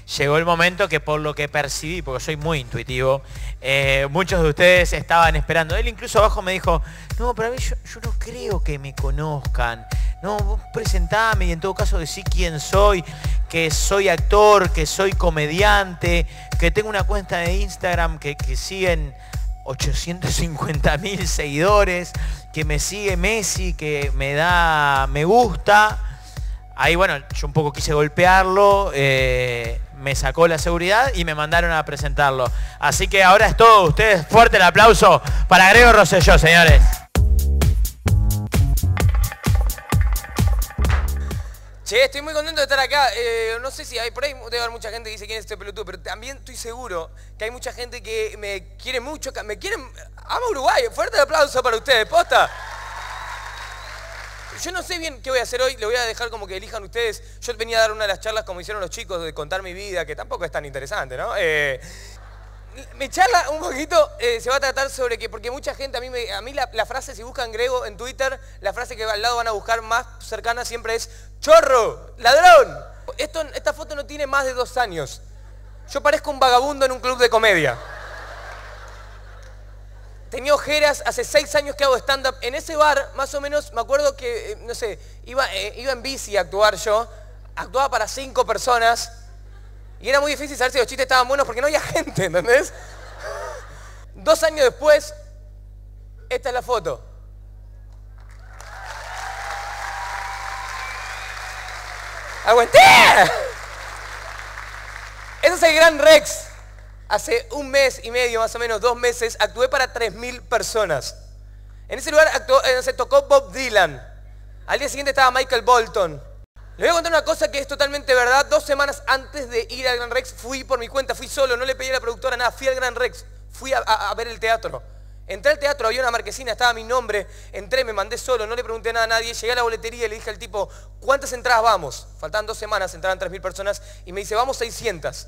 llegó el momento que por lo que percibí, porque soy muy intuitivo, muchos de ustedes estaban esperando. Él incluso abajo me dijo, no, pero a mí yo no creo que me conozcan. No, vos presentame y en todo caso decí quién soy, que soy actor, que soy comediante, que tengo una cuenta de Instagram que siguen 850.000 seguidores, que me sigue Messi, que me da me gusta. Ahí, bueno, yo un poco quise golpearlo, me sacó la seguridad y me mandaron a presentarlo. Así que ahora es todo. Ustedes, fuerte el aplauso para Grego Rosselló, señores. Che, estoy muy contento de estar acá. No sé si hay por ahí debe haber mucha gente que dice quién es este pelotudo, pero también estoy seguro que hay mucha gente que me quiere mucho, ama Uruguay. Fuerte el aplauso para ustedes, posta. Yo no sé bien qué voy a hacer hoy, le voy a dejar como que elijan ustedes. Yo venía a dar una de las charlas como hicieron los chicos de contar mi vida, que tampoco es tan interesante, ¿no? Mi charla un poquito se va a tratar sobre que, porque mucha gente, a mí la frase, si buscan Grego en Twitter, la frase que al lado van a buscar más cercana siempre es chorro, ladrón. Esta foto no tiene más de 2 años. Yo parezco un vagabundo en un club de comedia. Tenía ojeras, hace 6 años que hago stand-up. En ese bar, más o menos, me acuerdo que, no sé, iba en bici a actuar yo. Actuaba para 5 personas. Y era muy difícil saber si los chistes estaban buenos porque no había gente, ¿entendés? 2 años después, esta es la foto. ¡Aguanté! Ese es el Gran Rex. Hace 1 mes y medio, más o menos, 2 meses, actué para 3.000 personas. En ese lugar se tocó Bob Dylan. Al día siguiente estaba Michael Bolton. Le voy a contar una cosa que es totalmente verdad. 2 semanas antes de ir al Gran Rex, fui por mi cuenta, fui solo, no le pedí a la productora nada, fui al Gran Rex, fui a ver el teatro. Entré al teatro, había una marquesina, estaba mi nombre, entré, me mandé solo, no le pregunté nada a nadie, llegué a la boletería y le dije al tipo, ¿cuántas entradas vamos? Faltaban 2 semanas, entraban 3.000 personas y me dice, vamos 600.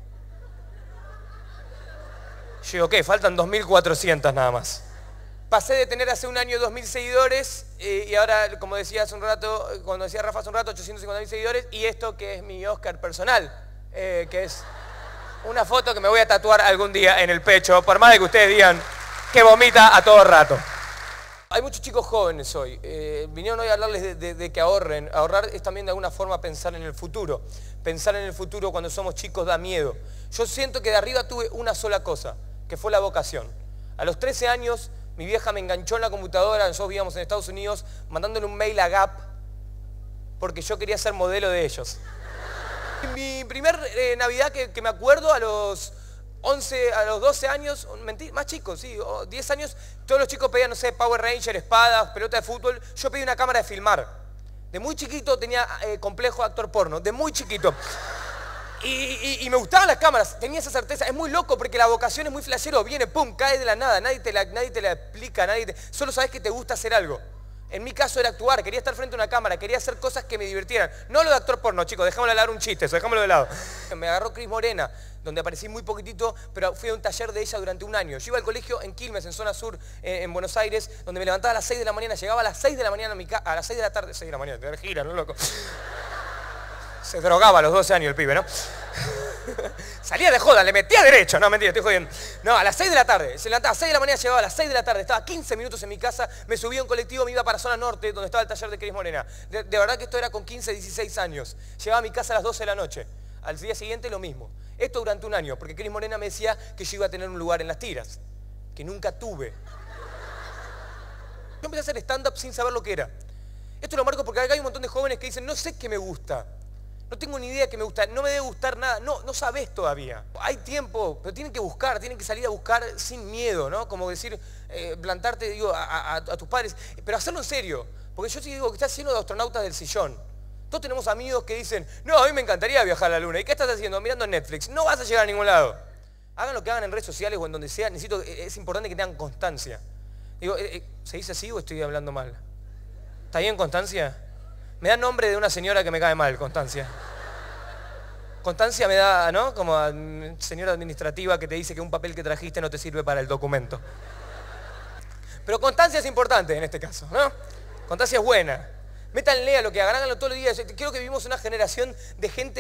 Yo digo, ¿qué? Faltan 2.400 nada más. Pasé de tener hace 1 año 2.000 seguidores y ahora, como decía hace un rato, cuando decía Rafa hace un rato, 850.000 seguidores y esto que es mi Oscar personal, que es una foto que me voy a tatuar algún día en el pecho, por más de que ustedes digan que vomita a todo rato. Hay muchos chicos jóvenes hoy. Vinieron hoy a hablarles de que ahorren. Ahorrar es también de alguna forma pensar en el futuro. Pensar en el futuro cuando somos chicos da miedo. Yo siento que de arriba tuve una sola cosa, que fue la vocación. A los 13 años, mi vieja me enganchó en la computadora, nosotros vivíamos en Estados Unidos, mandándole un mail a Gap, porque yo quería ser modelo de ellos. Mi primer Navidad que me acuerdo, a los 12 años, más chicos, sí, 10 años, todos los chicos pedían, no sé, Power Ranger, espadas, pelota de fútbol. Yo pedí una cámara de filmar. De muy chiquito tenía complejo de actor porno, de muy chiquito. Y me gustaban las cámaras, tenía esa certeza. Es muy loco porque la vocación es muy flashero, viene, pum, cae de la nada, nadie te la explica, solo sabes que te gusta hacer algo. En mi caso era actuar, quería estar frente a una cámara, quería hacer cosas que me divirtieran. No lo de actor porno, chicos, dejámoslo hablar un chiste, eso, dejámoslo de lado. Me agarró Cris Morena, donde aparecí muy poquitito, pero fui a un taller de ella durante 1 año. Yo iba al colegio en Quilmes, en zona sur, en Buenos Aires, donde me levantaba a las 6 de la mañana, llegaba a las 6 de la mañana a las 6 de la tarde, 6 de la mañana, te gira, ¿no, loco? Se drogaba a los 12 años el pibe, ¿no? Salía de joda, le metía derecho. No, mentira, estoy jodiendo. No, a las 6 de la tarde. Se levantaba a las 6 de la mañana, llegaba a las 6 de la tarde. Estaba 15 minutos en mi casa, me subía a un colectivo, me iba para zona norte, donde estaba el taller de Cris Morena. De verdad que esto era con 15, 16 años. Llegaba a mi casa a las 12 de la noche. Al día siguiente lo mismo. Esto durante 1 año, porque Cris Morena me decía que yo iba a tener un lugar en las tiras. Que nunca tuve. Yo empecé a hacer stand-up sin saber lo que era. Esto lo marco porque acá hay un montón de jóvenes que dicen, no sé qué me gusta. No tengo ni idea que me gusta, no me debe gustar nada, no sabés todavía. Hay tiempo, pero tienen que buscar, tienen que salir a buscar sin miedo, ¿no? Como decir, plantarte, digo, a tus padres, pero hacerlo en serio. Porque yo sí digo que estás lleno de astronautas del sillón. Todos tenemos amigos que dicen, no, a mí me encantaría viajar a la luna. ¿Y qué estás haciendo? Mirando Netflix. No vas a llegar a ningún lado. Hagan lo que hagan en redes sociales o en donde sea, es importante que tengan constancia. Digo, ¿se dice así o estoy hablando mal? ¿Está bien Constancia? Me da nombre de una señora que me cae mal, Constancia. Constancia me da, ¿no? Como a señora administrativa que te dice que un papel que trajiste no te sirve para el documento. Pero constancia es importante en este caso, ¿no? Constancia es buena. Métanle a lo que hagan, háganlo todos los días. Creo que vivimos una generación de gente,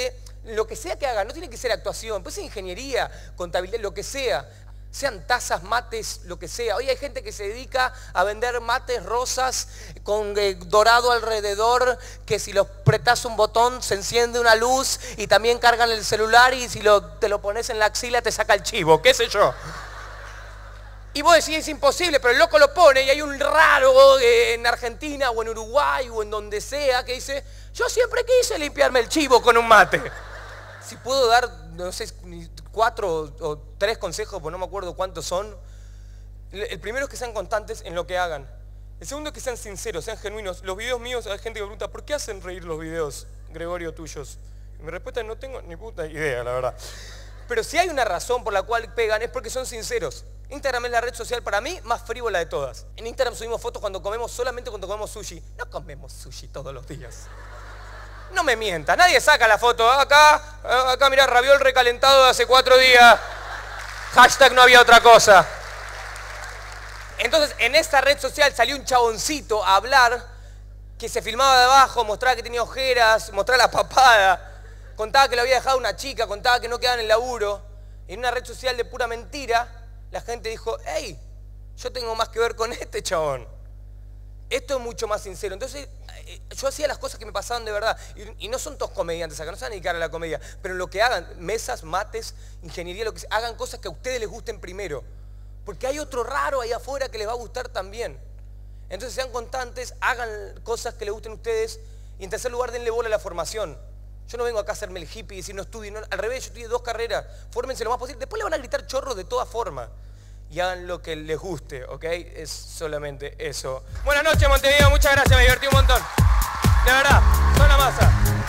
lo que sea que hagan, no tiene que ser actuación, puede ser ingeniería, contabilidad, lo que sea. Sean tazas, mates, lo que sea. Hoy hay gente que se dedica a vender mates rosas con dorado alrededor, que si lo apretás un botón se enciende una luz y también cargan el celular y si te lo pones en la axila te saca el chivo, qué sé yo. Y vos decís, es imposible, pero el loco lo pone y hay un raro en Argentina o en Uruguay o en donde sea que dice, yo siempre quise limpiarme el chivo con un mate. Si puedo dar, no sé, 4 o 3 consejos, pues no me acuerdo cuántos son. El primero es que sean constantes en lo que hagan. El segundo es que sean sinceros, sean genuinos. Los videos míos, hay gente que me pregunta, ¿por qué hacen reír los videos, Gregorio, tuyos? Y mi respuesta es, no tengo ni puta idea, la verdad. Pero si hay una razón por la cual pegan, es porque son sinceros. Instagram es la red social para mí más frívola de todas. En Instagram subimos fotos cuando comemos, solamente cuando comemos sushi. No comemos sushi todos los días. No me mientas, nadie saca la foto. Acá mirá, raviol recalentado de hace 4 días. Hashtag no había otra cosa. Entonces, en esta red social salió un chaboncito a hablar que se filmaba de abajo, mostraba que tenía ojeras, mostraba la papada, contaba que lo había dejado una chica, contaba que no quedaba en el laburo. En una red social de pura mentira, la gente dijo, hey, yo tengo más que ver con este chabón. Esto es mucho más sincero. Entonces, yo hacía las cosas que me pasaban de verdad. Y no son todos comediantes acá, no se van a dedicar a la comedia. Pero lo que hagan, mesas, mates, ingeniería, lo que sea, hagan cosas que a ustedes les gusten primero. Porque hay otro raro ahí afuera que les va a gustar también. Entonces sean constantes, hagan cosas que les gusten a ustedes. Y en tercer lugar, denle bola a la formación. Yo no vengo acá a hacerme el hippie y decir no estudien. No, al revés, yo estudié 2 carreras. Fórmense lo más posible. Después le van a gritar chorros de todas formas. Y hagan lo que les guste, ¿ok? Es solamente eso. Buenas noches, Montevideo. Muchas gracias, me divertí un montón. De verdad, son la masa.